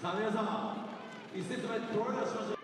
さあ皆様、1セット目トライをしましょう。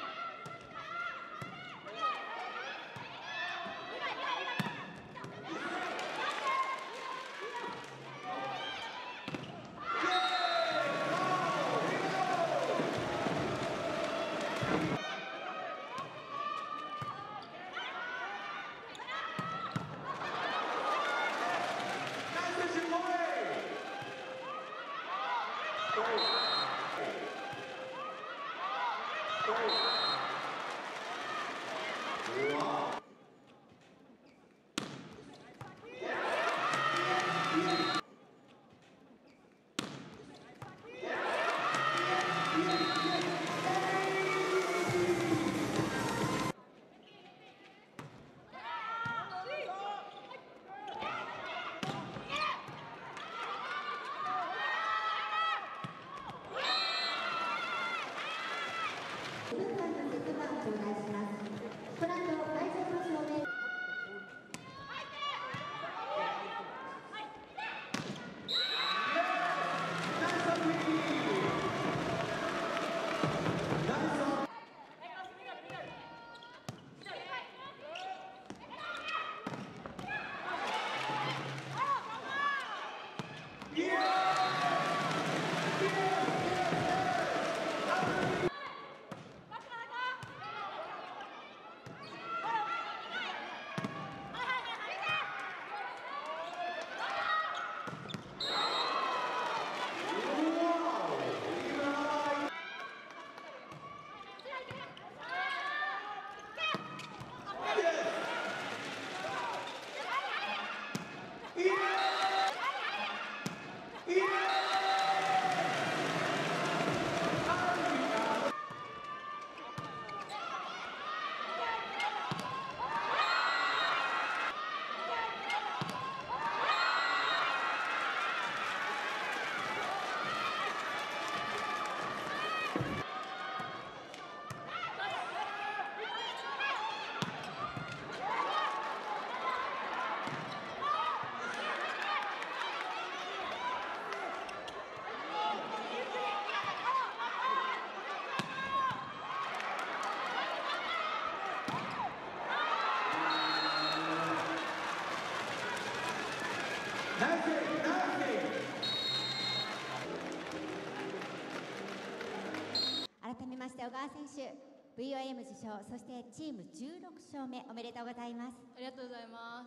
改めまして小川選手 VOM 受賞、そしてチーム16勝目おめでとうございます。 ありがとうございます。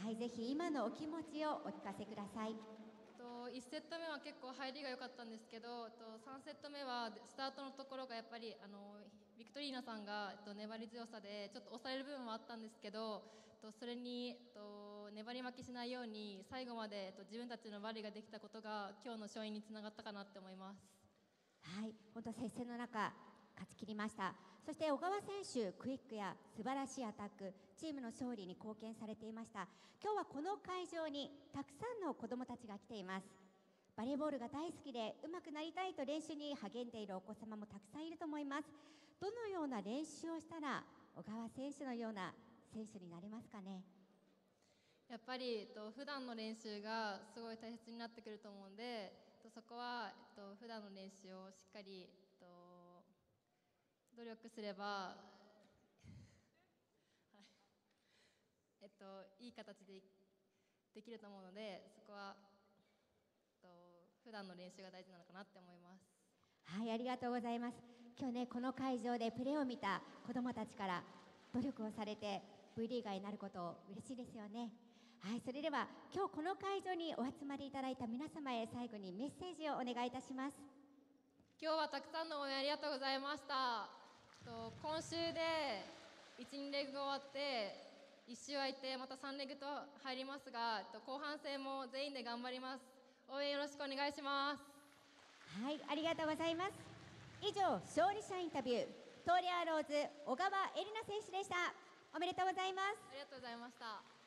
はい、ぜひ今のお気持ちをお聞かせください。 1セット目は結構入りが良かったんですけど、3セット目はスタートのところがやっぱりビクトリーナさんが粘り強さでちょっと押される部分はあったんですけど、それに粘り負けしないように最後まで自分たちのバレーができたことが今日の勝因につながったかなって思います。 はい、本当接戦の中勝ち切りました。そして小川選手、クイックや素晴らしいアタック、チームの勝利に貢献されていました。今日はこの会場にたくさんの子どもたちが来ています。バレーボールが大好きで上手くなりたいと練習に励んでいるお子様もたくさんいると思います。どのような練習をしたら小川選手のような選手になれますかね。 やっぱり普段の練習がすごい大切になってくると思うんで、そこは普段の練習をしっかり努力すればいい形でできると思うので、そこは普段の練習が大事なのかなって思います。 はい、ありがとうございます。今日ね、この会場でプレーを見た子どもたちから努力をされて V リーガーになること嬉しいですよね。はい、それでは今日この会場にお集まりいただいた皆様へ最後にメッセージをお願いいたします。 今日はたくさんの応援ありがとうございました。今週で1、2レグ終わって1週空いてまた3レグと入りますが、後半戦も全員で頑張ります。応援よろしくお願いします。 はい、ありがとうございます。以上、勝利者インタビュー、東レアローズ小川恵里奈選手でした。おめでとうございます。 ありがとうございました。